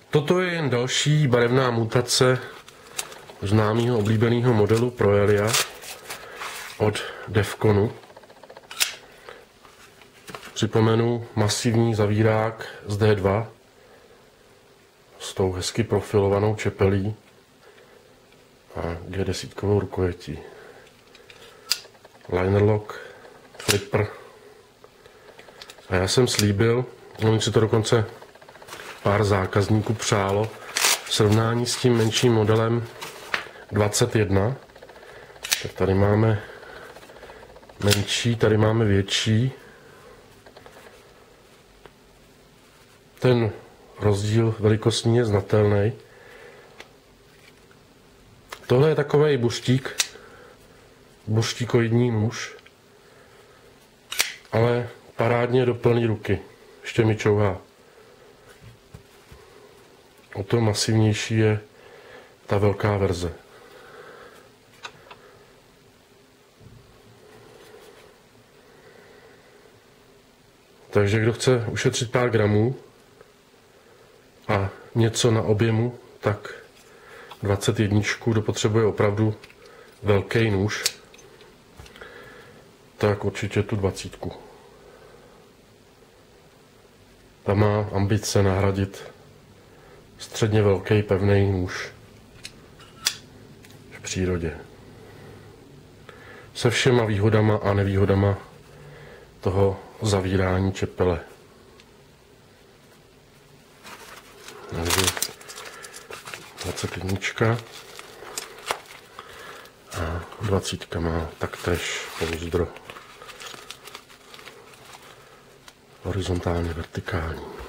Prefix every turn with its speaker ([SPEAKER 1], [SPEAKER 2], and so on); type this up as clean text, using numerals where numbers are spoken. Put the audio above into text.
[SPEAKER 1] Toto je jen další barevná mutace známého oblíbeného modelu Proelia od Defconu. Připomenu masivní zavírák z D2 s tou hezky profilovanou čepelí a G10 rukojetí. Liner lock, flipper. A já jsem slíbil, oni si to dokonce pár zákazníků přálo, v srovnání s tím menším modelem 21. Tak tady máme menší, tady máme větší. Ten rozdíl velikostní je znatelný. Tohle je takový buštík, buštíkoidní nůž, ale parádně do plné ruky. Ještě mi čouhá. O to masivnější je ta velká verze. Takže kdo chce ušetřit pár gramů a něco na objemu, tak 21, kdo potřebuje opravdu velký nůž, tak určitě tu 20. Ta má ambice nahradit středně velký pevný nůž v přírodě. Se všema výhodama a nevýhodama toho zavírání čepele. Takže 21 a 20 má taktéž pouzdro horizontálně vertikální.